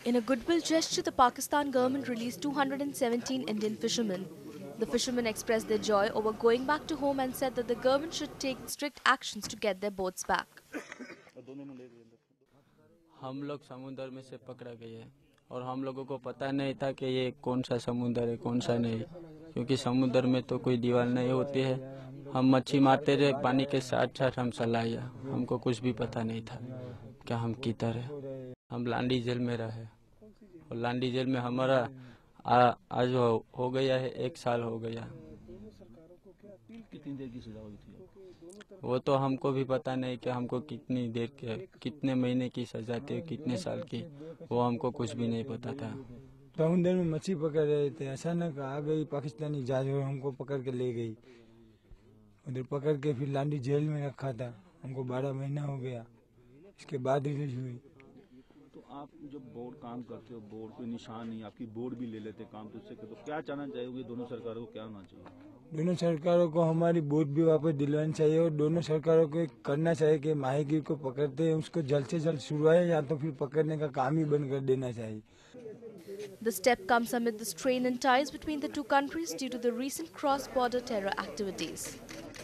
In a goodwill gesture, the Pakistan government released 217 Indian fishermen. The fishermen expressed their joy over going back to home and said that the government should take strict actions to get their boats back. हम लोग समुद्र में से पकड़ा गए और हम लोगों को पता नहीं था कि ये कौन सा समुद्र है कौन सा नहीं, क्योंकि समुद्र में तो कोई दीवार नहीं होती है। हम मच्छी मारते रहे, पानी के साथ साथ हम चलाया, हमको कुछ भी पता नहीं था क्या हम किधर है। हम लांडी जेल में रहे और लांडी जेल में हमारा आज हो गया है 1 साल हो गया। कितनी देर की सजा हुई थी? वो तो हमको भी पता नहीं कि हमको कितनी देर के कितने महीने की सजा थी कितने साल की, वो हमको कुछ भी नहीं पता था। समुद्र में मछली पकड़ रहे थे, अचानक आ गई पाकिस्तानी जहाज और हमको पकड़ के ले गई। उधर पकड़ के फिर लांडी जेल में रखा था, हमको 12 महीना हो गया, इसके बाद रिलीज हुई। तो आप जब बोर्ड काम करते हो, बोर्ड कोई निशान नहीं, आपकी बोर्ड भी ले लेते काम, तो उससे तो क्या चाहना चाहिए दोनों सरकारों को, क्या होना चाहिए? दोनों सरकारों को हमारी बोट भी वापस दिलवानी चाहिए और दोनों सरकारों को करना चाहिए कि माहीगीर को पकड़ते हैं उसको जल्द से जल्द छुड़वाए या तो फिर पकड़ने का काम ही बंद कर देना चाहिए। The step comes amid the strain in ties between the two countries due to the recent cross-border terror activities.